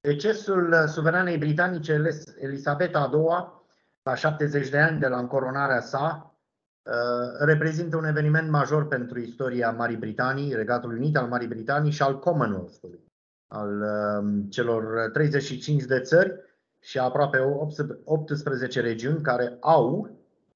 Decesul suveranei britanice Elisabeta a II, la 70 de ani de la încoronarea sa, reprezintă un eveniment major pentru istoria Marii Britanii, Regatului Unit al Marii Britanii și al Commonwealth-ului, al celor 35 de țări și aproape 18 regiuni care au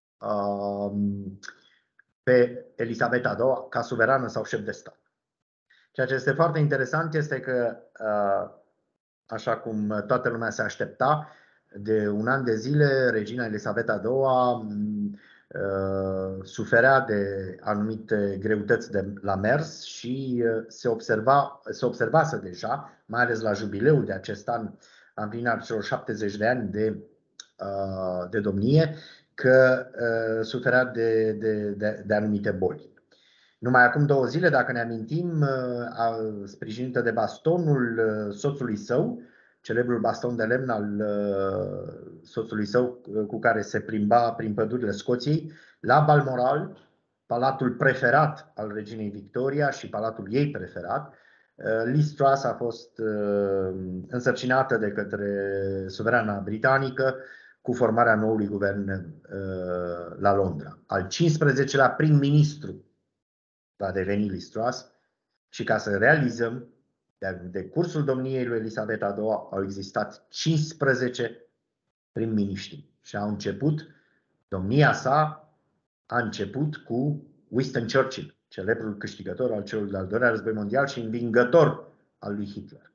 pe Elisabeta a II ca suverană sau șef de stat. Ceea ce este foarte interesant este că, așa cum toată lumea se aștepta, de un an de zile, regina Elisabeta a II suferea de anumite greutăți la mers și se observase deja, mai ales la jubileul de acest an, la împlinirea celor 70 de ani de domnie, că suferea de anumite boli. Numai acum 2 zile, dacă ne amintim, sprijinită de bastonul soțului său, celebrul baston de lemn al soțului său cu care se plimba prin pădurile Scoției, la Balmoral, palatul preferat al reginei Victoria și palatul ei preferat, Liz Truss a fost însărcinată de către suverana britanică cu formarea noului guvern la Londra. Al 15-lea prim-ministru va deveni Liz Truss și ca să realizăm, de cursul domniei lui Elisabeta a II au existat 15 prim-miniștri și au început, domnia sa a început cu Winston Churchill, celebrul câștigător al celui de-al doilea război mondial și învingător al lui Hitler.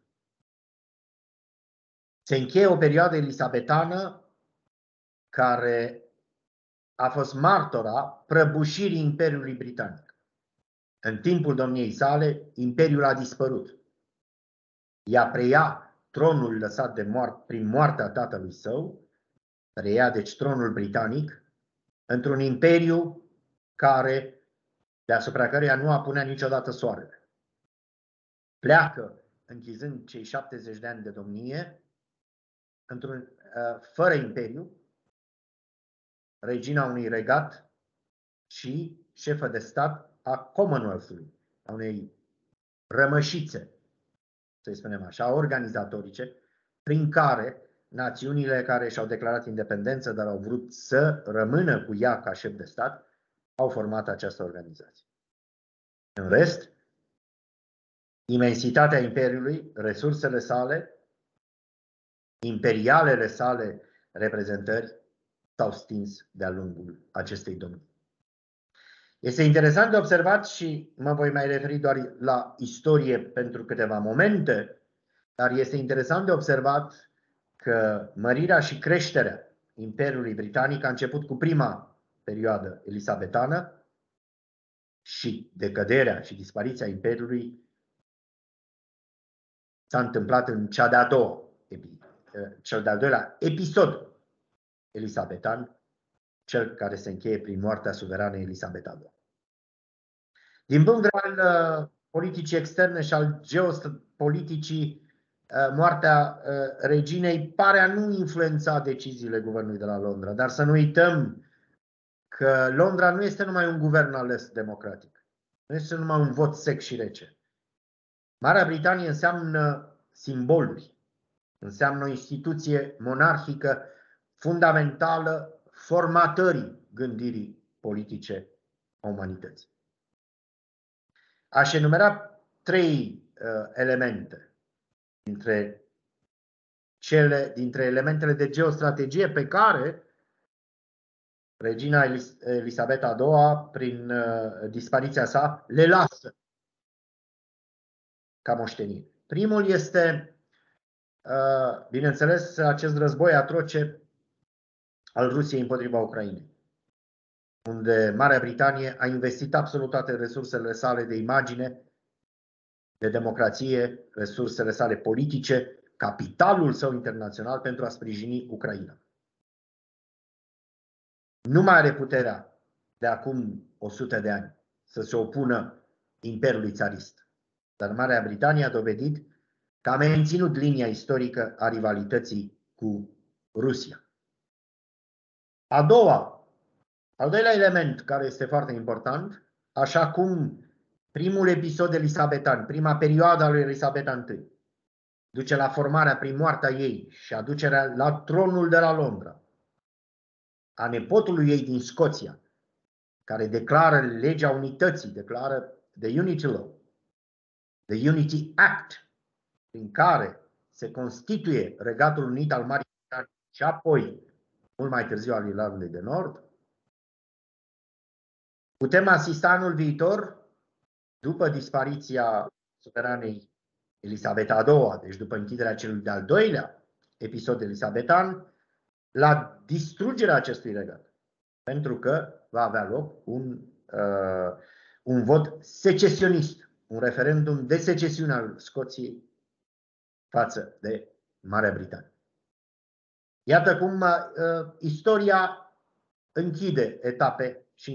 Se încheie o perioadă elisabetană care a fost martora prăbușirii Imperiului Britanic. În timpul domniei sale, Imperiul a dispărut. Ea preia tronul lăsat prin moartea tatălui său, preia deci tronul britanic, într-un imperiu deasupra căruia nu apunea niciodată soarele. Pleacă, închizând cei 70 de ani de domnie, fără imperiu, regina unui regat și șefă de stat a Commonwealth-ului, a unei rămășițe, să-i spunem așa, organizatorice, prin care națiunile care și-au declarat independență, dar au vrut să rămână cu ea ca șef de stat, au format această organizație. În rest, imensitatea Imperiului, resursele sale, imperialele sale reprezentări s-au stins de-a lungul acestei domnii. Este interesant de observat și mă voi mai referi doar la istorie pentru câteva momente, dar este interesant de observat că mărirea și creșterea Imperiului Britanic a început cu prima perioadă elisabetană și decăderea și dispariția Imperiului s-a întâmplat în cel de-al doilea episod elisabetan, cel care se încheie prin moartea suveranei Elisabeta a II. Din punct de vedere al politicii externe și al geopoliticii, moartea reginei pare a nu influența deciziile guvernului de la Londra, dar să nu uităm că Londra nu este numai un guvern ales democratic, nu este numai un vot sec și rece. Marea Britanie înseamnă simboluri, înseamnă o instituție monarhică fundamentală formatării gândirii politice a umanității. Aș enumera 3 elemente dintre elementele de geostrategie pe care regina Elisabeta a II, prin dispariția sa, le lasă ca moștenire. Primul este, bineînțeles, acest război atroce al Rusiei împotriva Ucrainei, unde Marea Britanie a investit absolut toate resursele sale de imagine, de democrație, resursele sale politice, capitalul său internațional pentru a sprijini Ucraina. Nu mai are puterea de acum 100 de ani să se opună Imperiului țarist. Dar Marea Britanie a dovedit că a menținut linia istorică a rivalității cu Rusia. Al doilea element care este foarte important, așa cum primul episod elisabetan, prima perioadă a lui Elisabeta I, duce la formarea prin moartea ei și aducerea la tronul de la Londra a nepotului ei din Scoția, care declară legea unității, declară the Unity Law, the Unity Act, prin care se constituie Regatul Unit al Marii Britanii și apoi, mult mai târziu, al Irlandei de Nord, putem asista anul viitor, după dispariția suveranei Elisabeta a II-a, deci după închiderea celui de-al doilea episod elisabetan, la distrugerea acestui regat, pentru că va avea loc un vot secesionist, un referendum de secesiune al Scoției față de Marea Britanie. Iată cum istoria închide etape și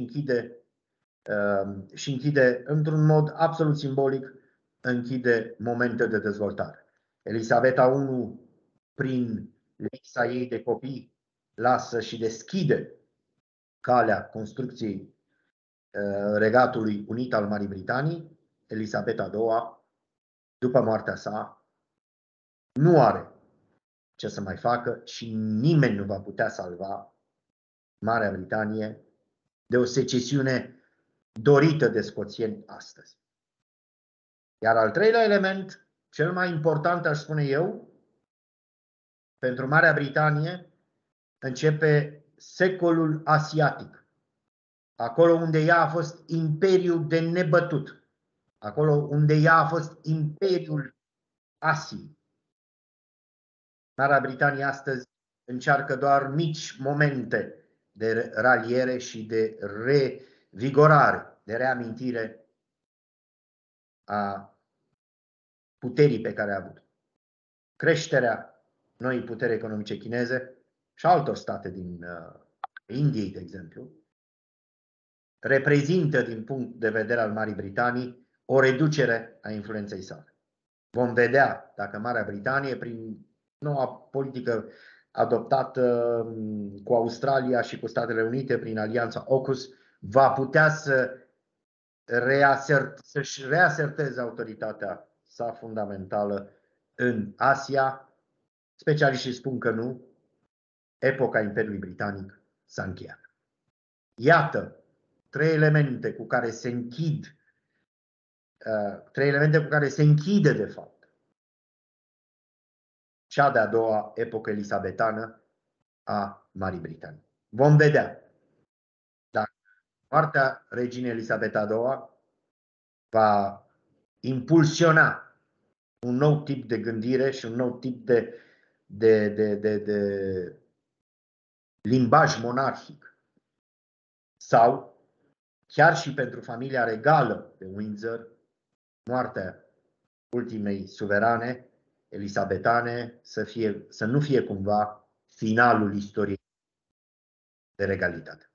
închide într-un mod absolut simbolic, închide momente de dezvoltare. Elisabeta I, prin lipsa ei de copii, lasă și deschide calea construcției Regatului Unit al Marii Britanii. Elisabeta II, după moartea sa, nu are ce să mai facă și nimeni nu va putea salva Marea Britanie de o secesiune dorită de scoțieni astăzi. Iar al treilea element, cel mai important, aș spune eu, pentru Marea Britanie, începe secolul asiatic. Acolo unde ea a fost imperiul de nebătut. Acolo unde ea a fost imperiul Asiei. Marea Britanie astăzi încearcă doar mici momente de raliere și de revigorare, de reamintire a puterii pe care a avut. Creșterea noii puteri economice chineze și altor state din Indiei, de exemplu, reprezintă din punct de vedere al Marii Britanii o reducere a influenței sale. Vom vedea dacă Marea Britanie, prin noua politică adoptată cu Australia și cu Statele Unite, prin alianța AUKUS, va putea să-și reaserteze autoritatea sa fundamentală în Asia. Specialiștii spun că nu. Epoca Imperiului Britanic s-a încheiat. Iată trei elemente cu care se închide, de fapt, cea de-a doua epocă elisabetană a Marii Britanii. Vom vedea dacă moartea reginei Elisabeta a II va impulsiona un nou tip de gândire și un nou tip de limbaj monarhic, sau chiar și pentru familia regală de Windsor, moartea ultimei suverane elisabetane să nu fie cumva finalul istoriei de regalitate.